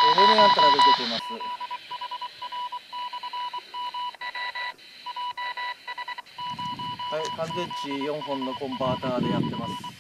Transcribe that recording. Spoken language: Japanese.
平面アンテナで受けています。はい、乾電池4本のコンバーターでやってます。